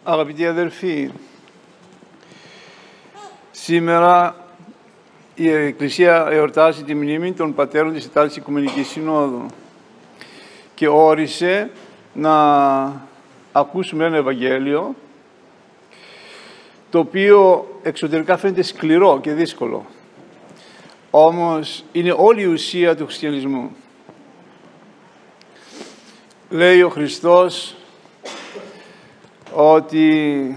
Αγαπητοί αδελφοί, σήμερα η Εκκλησία εορτάζει τη μνήμη των πατέρων της Τετάρτης Οικουμενικής Συνόδου και όρισε να ακούσουμε ένα Ευαγγέλιο το οποίο εξωτερικά φαίνεται σκληρό και δύσκολο, όμως είναι όλη η ουσία του χριστιανισμού. Λέει ο Χριστός ότι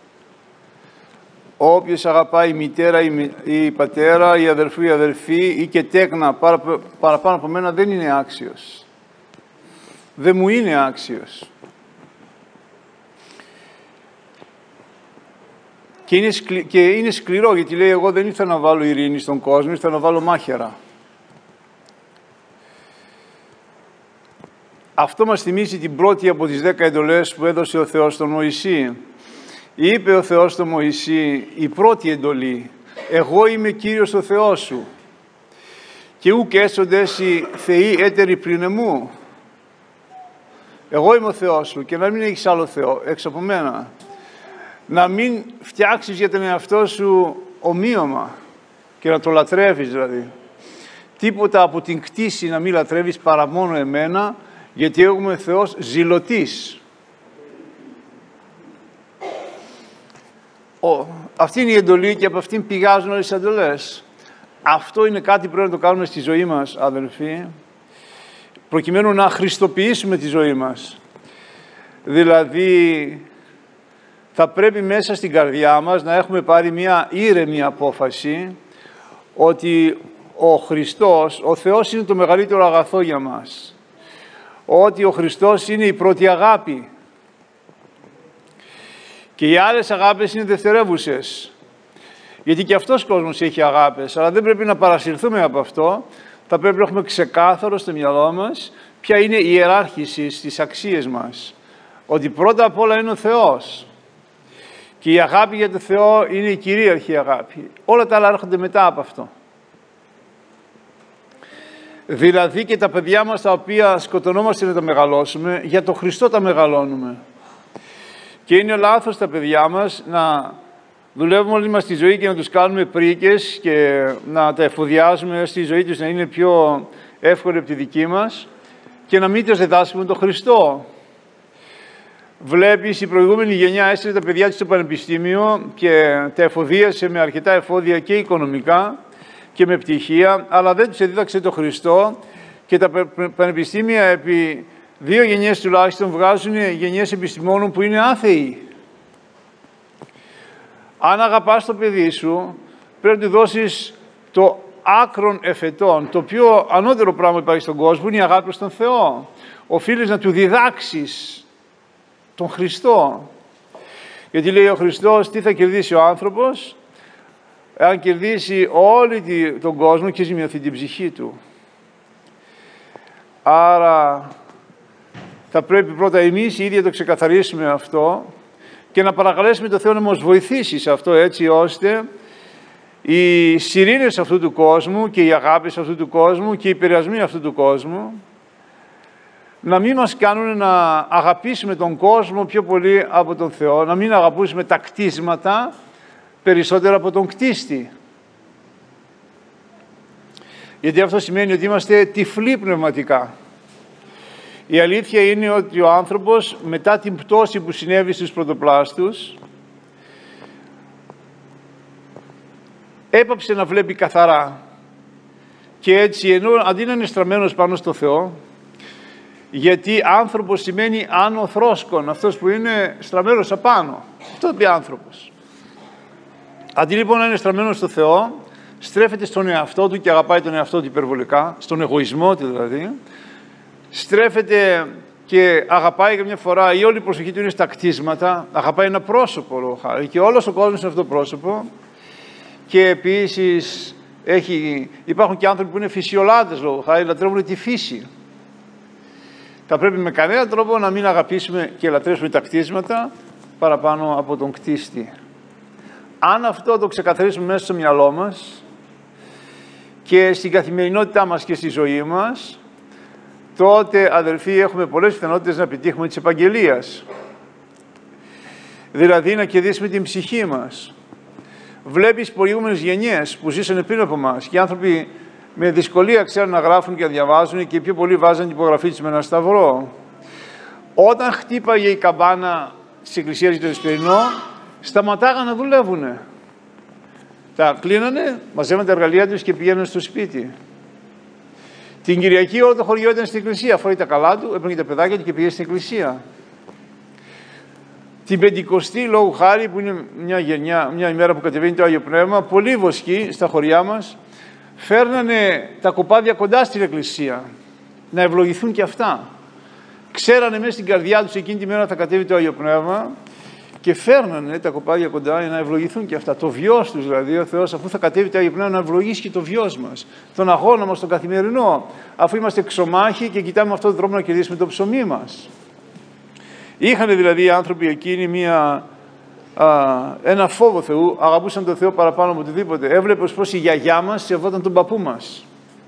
όποιος αγαπάει η μητέρα ή πατέρα, η αδερφή ή αδερφή ή και τέκνα παραπάνω από μένα δεν είναι άξιος. Δεν μου είναι άξιος. Και είναι σκληρό γιατί λέει εγώ δεν ήρθα να βάλω ειρήνη στον κόσμο, ήρθα να βάλω μάχαιρα. Αυτό μας θυμίζει την πρώτη από τις 10 εντολές που έδωσε ο Θεός στον Μωυσή. Είπε ο Θεός στον Μωυσή, η πρώτη εντολή, εγώ είμαι Κύριος ο Θεός σου και ουκ έσοντες οι θεοί έτεροι πριν εμού. Εγώ είμαι ο Θεός σου και να μην έχεις άλλο Θεό έξω από μένα. Να μην φτιάξεις για τον εαυτό σου ομοίωμα και να το λατρεύεις δηλαδή. Τίποτα από την κτήση να μην λατρεύεις παρά μόνο εμένα, γιατί έχουμε Θεός ζηλωτής. Αυτή είναι η εντολή και από αυτήν πηγάζουν όλες τις εντολές. Αυτό είναι κάτι που πρέπει να το κάνουμε στη ζωή μας, αδελφοί, προκειμένου να χριστοποιήσουμε τη ζωή μας. Δηλαδή, θα πρέπει μέσα στην καρδιά μας να έχουμε πάρει μια ήρεμη απόφαση ότι ο Χριστός, ο Θεός είναι το μεγαλύτερο αγαθό για μας. Ότι ο Χριστός είναι η πρώτη αγάπη και οι άλλες αγάπες είναι δευτερεύουσες, γιατί και αυτός ο κόσμος έχει αγάπες, αλλά δεν πρέπει να παρασυρθούμε από αυτό. Θα πρέπει να έχουμε ξεκάθαρο στο μυαλό μας ποια είναι η ιεράρχηση στις αξίες μας, ότι πρώτα απ' όλα είναι ο Θεός και η αγάπη για τον Θεό είναι η κυρίαρχη αγάπη, όλα τα άλλα έρχονται μετά από αυτό. Δηλαδή και τα παιδιά μας τα οποία σκοτωνόμαστε να τα μεγαλώσουμε, για τον Χριστό τα μεγαλώνουμε. Και είναι λάθος τα παιδιά μας να δουλεύουμε όλη μας τη ζωή και να τους κάνουμε πρίκες και να τα εφοδιάζουμε στη ζωή τους να είναι πιο εύκολη από τη δική μας και να μην τους διδάσκουμε τον Χριστό. Βλέπεις, η προηγούμενη γενιά έστειλε τα παιδιά της στο πανεπιστήμιο και τα εφοδίασε με αρκετά εφόδια και οικονομικά και με πτυχία, αλλά δεν τους εδίδαξε το Χριστό και τα πανεπιστήμια επί 2 γενιές τουλάχιστον βγάζουν γενιές επιστημόνων που είναι άθεοι. Αν αγαπάς το παιδί σου, πρέπει να του δώσεις το άκρον εφετών. Το πιο ανώτερο πράγμα που υπάρχει στον κόσμο είναι η αγάπη στον Θεό. Οφείλεις να του διδάξεις τον Χριστό. Γιατί λέει ο Χριστός, τι θα κερδίσει ο άνθρωπος εάν κερδίσει όλη τον κόσμο και ζημιωθεί την ψυχή του. Άρα θα πρέπει πρώτα εμείς οι ίδιοι να το ξεκαθαρίσουμε αυτό και να παρακαλέσουμε τον Θεό να μας βοηθήσει σε αυτό, έτσι ώστε οι σιρήνες αυτού του κόσμου και οι αγάπες αυτού του κόσμου και οι επηρεασμοί αυτού του κόσμου να μην μας κάνουν να αγαπήσουμε τον κόσμο πιο πολύ από τον Θεό, να μην αγαπούσουμε τα κτίσματα περισσότερα από τον κτίστη. Γιατί αυτό σημαίνει ότι είμαστε τυφλοί πνευματικά. Η αλήθεια είναι ότι ο άνθρωπος μετά την πτώση που συνέβη στους πρωτοπλάστους έπαψε να βλέπει καθαρά και έτσι ενώ αντί να είναι στραμμένος πάνω στο Θεό, γιατί άνθρωπος σημαίνει άνω θρόσκον, αυτός που είναι στραμμένος απάνω, αυτό πει άνθρωπος. Αντί λοιπόν να είναι στραμμένος στο Θεό, στρέφεται στον εαυτό του και αγαπάει τον εαυτό του υπερβολικά, στον εγωισμό του δηλαδή, στρέφεται και αγαπάει καμιά φορά, η όλη προσοχή του είναι στα κτίσματα, αγαπάει ένα πρόσωπο λόγω χάρη και όλος ο κόσμος είναι αυτό το πρόσωπο και επίσης υπάρχουν και άνθρωποι που είναι φυσιολάτες λόγω χάρη, λατρεύουν τη φύση. Θα πρέπει με κανένα τρόπο να μην αγαπήσουμε και λατρεύσουμε τα κτίσματα παραπάνω από τον κτίστη. Αν αυτό το ξεκαθαρίσουμε μέσα στο μυαλό μας και στην καθημερινότητά μας και στη ζωή μας, τότε, αδελφοί, έχουμε πολλές πιθανότητες να επιτύχουμε της επαγγελίας. δηλαδή να κερδίσουμε την ψυχή μας. Βλέπεις προηγούμενες γενιές που ζήσανε πριν από μας και οι άνθρωποι με δυσκολία ξέρουν να γράφουν και να διαβάζουν και οι πιο πολλοί βάζαν την υπογραφή τους με ένα σταυρό. Όταν χτύπαγε η καμπάνα της εκκλησίας για το Εσπερινό, σταματάγαν να δουλεύουνε. Τα κλείνανε, μαζεύαν τα εργαλεία τους και πηγαίνανε στο σπίτι. Την Κυριακή όλο το χωριό ήταν στην εκκλησία, φορεί τα καλά του, έπαιρνε τα παιδάκια του και πήγε στην εκκλησία. Την Πεντηκοστή, λόγου χάρη, που είναι μια ημέρα που κατεβαίνει το Άγιο Πνεύμα, πολλοί βοσκοί στα χωριά μας φέρνανε τα κοπάδια κοντά στην εκκλησία, να ευλογηθούν και αυτά. Ξέρανε μέσα στην καρδιά τους εκείνη τη μέρα θα κατέβει το Άγιο Πνεύμα και φέρνανε τα κοπάδια κοντά για να ευλογηθούν και αυτά. Το βιός τους δηλαδή, ο Θεός αφού θα κατέβει το Άγιο Πνεύμα να ευλογήσει και το βιός μας, τον αγώνα μας, τον καθημερινό, αφού είμαστε εξωμάχοι και κοιτάμε αυτόν τον τρόπο να κερδίσουμε το ψωμί μας. Είχαν δηλαδή οι άνθρωποι εκείνοι ένα φόβο Θεού, αγαπούσαν τον Θεό παραπάνω από οτιδήποτε. Έβλεπε πως η γιαγιά μας σεβόταν τον παππού μας.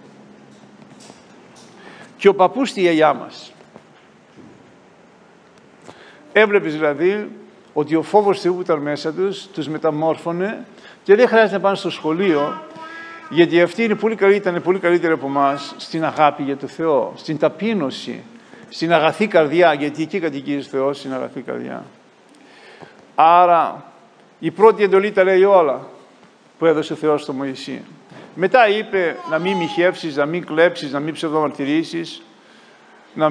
Και ο παππούς τη γιαγιά μας. Έβλεπες δηλαδή ότι ο φόβος Θεού που ήταν μέσα τους μεταμόρφωνε και δεν χρειάζεται να πάνε στο σχολείο, γιατί αυτοί ήταν πολύ καλύτεροι από εμάς στην αγάπη για τον Θεό, στην ταπείνωση, στην αγαθή καρδιά, γιατί εκεί κατοικεί ο Θεός, στην αγαθή καρδιά. Άρα η πρώτη εντολή τα λέει όλα που έδωσε ο Θεός στο Μωυσή. Μετά είπε να μην μοιχεύσεις, να μην κλέψεις, να μην ψευδομαρτυρήσεις, να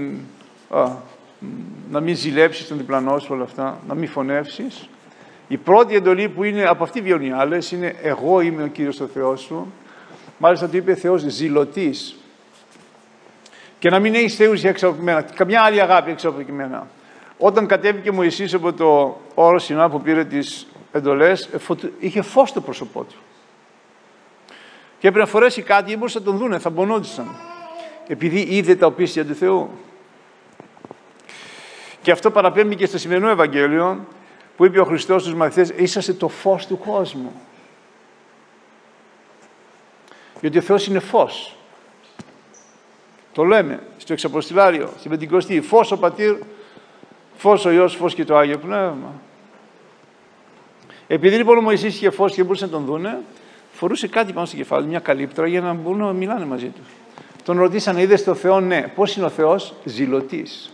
μην ζηλέψεις τον διπλανό σου, όλα αυτά, να μην φωνεύσεις. Η πρώτη εντολή που είναι, από αυτή βγαίνουν οι άλλες, είναι εγώ είμαι ο Κύριος ο Θεός σου. Μάλιστα το είπε Θεός ζηλωτής. Και να μην έχεις θεούς έξω από μένα, καμιά άλλη αγάπη έξω από μένα. Όταν κατέβηκε ο Μωυσής από το όρο Σινά που πήρε τις εντολές, είχε φως στο πρόσωπό του. Και έπρεπε να φορέσει κάτι, δεν μπορούσαν να τον δούνε, θα μπονόντουσαν. Επειδή είδε τα οπίστια του Θεού. Και αυτό παραπέμπει και στο σημερινό Ευαγγέλιο, που είπε ο Χριστός στους μαθητές, είσαστε το φως του κόσμου. Γιατί ο Θεός είναι φως. Το λέμε στο Εξαποστηλάριο, στην Πεντηκοστή, φως ο Πατήρ, φως ο Υιός, φως και το Άγιο Πνεύμα. Επειδή λοιπόν ο Μωυσής είχε φως και μπορούσαν να τον δούνε, φορούσε κάτι πάνω στο κεφάλι, μια καλύπτρα για να μπορούν να μιλάνε μαζί του. Τον ρωτήσανε, είδες το Θεό? Ναι. Πώς είναι ο Θεός? Ζηλωτής.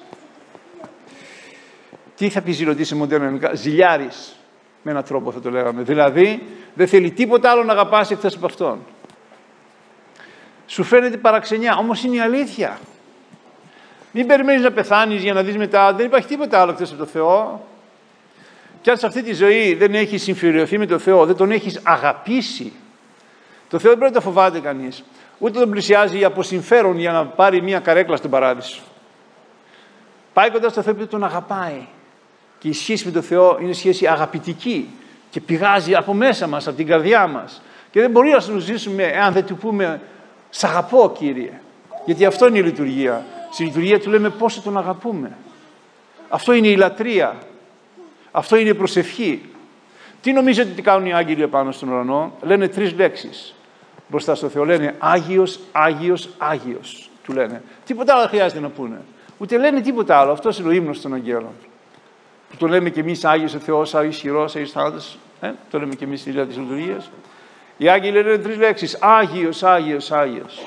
Τι θα πει ζηλωτής σε μοντέρνα ελληνικά? Ζηλιάρης, με έναν τρόπο θα το λέγαμε. Δηλαδή, δεν θέλει τίποτα άλλο να αγαπάς εκτός από Αυτόν. Σου φαίνεται παραξενιά, όμως είναι η αλήθεια. Μην περιμένεις να πεθάνεις για να δεις μετά, δεν υπάρχει τίποτα άλλο εκτός από τον Θεό. Και αν σε αυτή τη ζωή δεν έχεις συμφιλειωθεί με τον Θεό, δεν τον έχεις αγαπήσει, το Θεό δεν πρέπει να το φοβάται κανείς. Ούτε τον πλησιάζει από συμφέρον για να πάρει μια καρέκλα στον παράδεισο. Πάει κοντά στο Θεό επειδή τον αγαπάει. Και η σχέση με τον Θεό είναι σχέση αγαπητική και πηγάζει από μέσα μας, από την καρδιά μας. Και δεν μπορεί να το ζήσουμε εάν δεν του πούμε «Σ' αγαπώ, Κύριε». Γιατί αυτό είναι η λειτουργία. Στη λειτουργία του λέμε πόσο τον αγαπούμε. Αυτό είναι η λατρεία. Αυτό είναι η προσευχή. Τι νομίζετε ότι κάνουν οι άγγελοι επάνω στον ουρανό? Λένε 3 λέξεις μπροστά στο Θεό. Λένε Άγιος, Άγιος, Άγιος. Του λένε. Τίποτα άλλο χρειάζεται να πούνε. Ούτε λένε τίποτα άλλο. Αυτός είναι ο ύμνος των αγγέλων. Που το λέμε και εμείς Άγιος ο Θεός, Άγιος Χειρός, Άγιος Θάνατος. Το λέμε και εμείς στη διάρκεια της λειτουργίας. Οι άγγελοι λένε 3 λέξεις. Άγιος, Άγιος, Άγιος.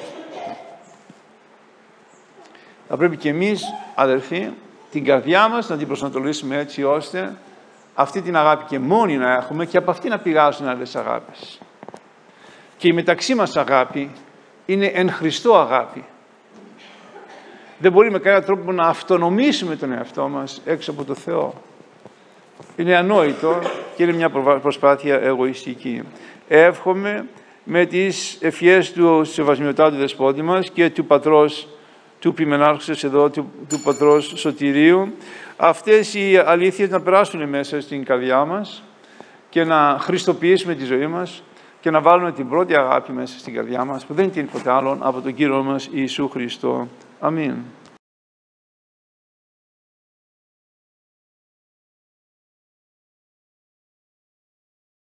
Θα πρέπει και εμείς, αδερφοί, την καρδιά μας να την προσανατολίσουμε έτσι ώστε αυτή την αγάπη και μόνη να έχουμε και από αυτή να πηγάζουν άλλες αγάπες. Και η μεταξύ μας αγάπη είναι εν Χριστώ αγάπη. Δεν μπορεί με κανένα τρόπο να αυτονομήσουμε τον εαυτό μας έξω από το Θεό. Είναι ανόητο και είναι μια προσπάθεια εγωιστική. Εύχομαι με τις ευχές του Σεβασμιωτάτου Δεσπότη μας και του Πατρός του Ποιμενάρχους εδώ, του Πατρός Σωτηρίου, αυτές οι αλήθειες να περάσουν μέσα στην καρδιά μας και να χριστοποιήσουμε τη ζωή μας και να βάλουμε την πρώτη αγάπη μέσα στην καρδιά μας, που δεν είναι τίποτα άλλο από τον Κύριο μας Ιησού Χριστό. Αμήν.